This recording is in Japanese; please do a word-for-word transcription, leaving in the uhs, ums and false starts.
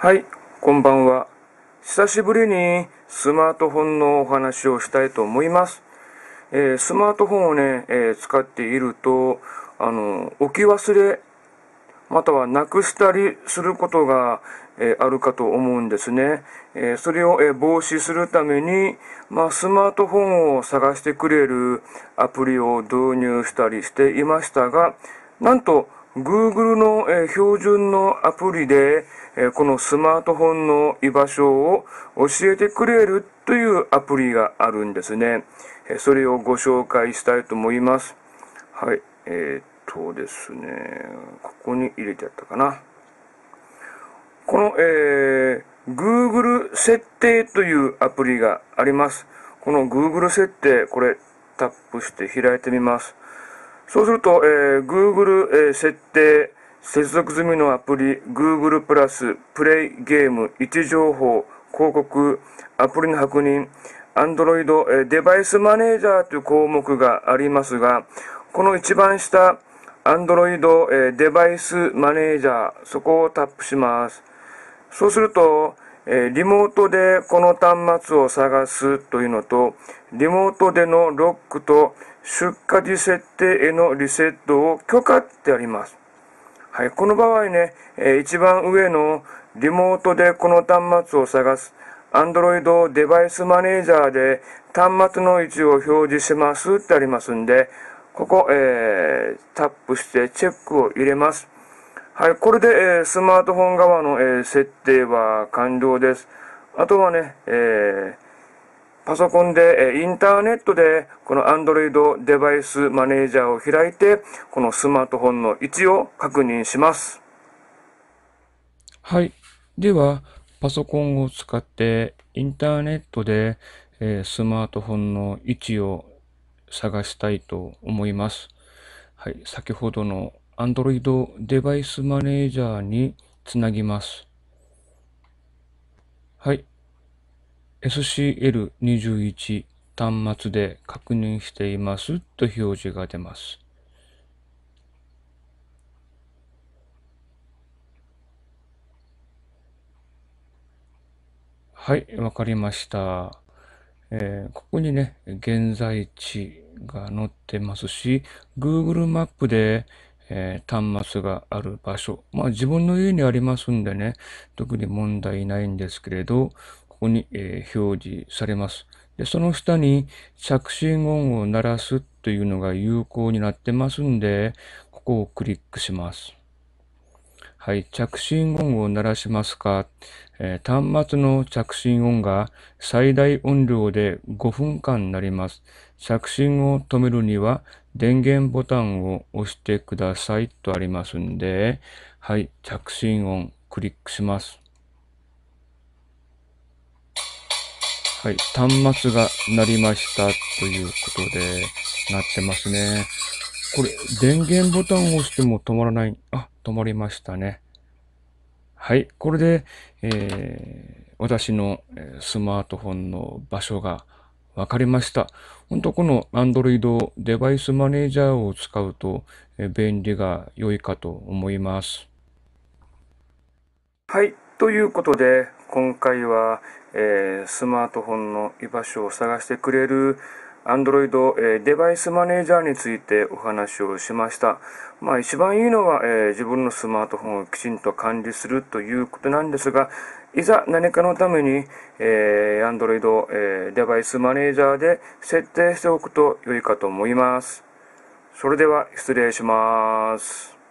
はい、こんばんは。久しぶりにスマートフォンのお話をしたいと思います。えースマートフォンをね、えー使っていると、あの、置き忘れ、またはなくしたりすることが、えーあるかと思うんですね。えーそれを、えー防止するために、まあ、スマートフォンを探してくれるアプリを導入したりしていましたが、なんと Google の、えー標準のアプリで、えーこのスマートフォンの居場所を教えてくれるというアプリがあるんですね。えーそれをご紹介したいと思います。はい。えーっとですね、ここに入れてあったかな。この、えー Google 設定というアプリがあります。この Google 設定、これタップして開いてみます。そうすると、えー Google、えー設定、接続済みのアプリ、Google プラス、プレイゲーム、位置情報、広告、アプリの確認、Android、えーデバイスマネージャーという項目がありますが、この一番下、Android、えーデバイスマネージャー、そこをタップします。そうすると、えーリモートでこの端末を探すというのと、リモートでのロックと出荷時設定へのリセットを許可ってあります。はい、この場合ね、えー一番上のリモートでこの端末を探す Android デバイスマネージャーで端末の位置を表示しますってありますんで、ここ、えータップしてチェックを入れます。はい、これで、えースマートフォン側の、えー設定は完了です。あとはね、えーパソコンで、えーインターネットで、この Android デバイスマネージャーを開いて、このスマートフォンの位置を確認します。はい。では、パソコンを使ってインターネットで、えースマートフォンの位置を探したいと思います。はい。先ほどの Android デバイスマネージャーにつなぎます。はい。エスシーエルにじゅういち 端末で確認していますと表示が出ます。はい、わかりました。えーここにね、現在地が載ってますし、Google マップで、えー端末がある場所、まあ自分の家にありますんでね、特に問題ないんですけれど、ここに、えー表示されます。で、その下に着信音を鳴らすというのが有効になってますんで、ここをクリックします。はい、着信音を鳴らしますか、えー端末の着信音が最大音量でごふんかん鳴ります。着信を止めるには電源ボタンを押してくださいとありますんで、はい、着信音クリックします。はい、端末が鳴りましたということで、鳴ってますね。これ、電源ボタンを押しても止まらない。あ、止まりましたね。はい。これで、えー私のえースマートフォンの場所が分かりました。本当この Android デバイスマネージャーを使うと、えー便利が良いかと思います。はい。ということで、今回は、えースマートフォンの居場所を探してくれる Android、えーデバイスマネージャーについてお話をしました。まあ一番いいのは、えー自分のスマートフォンをきちんと管理するということなんですが、いざ何かのために、えー Android、えーデバイスマネージャーで設定しておくと良いかと思います。それでは失礼します。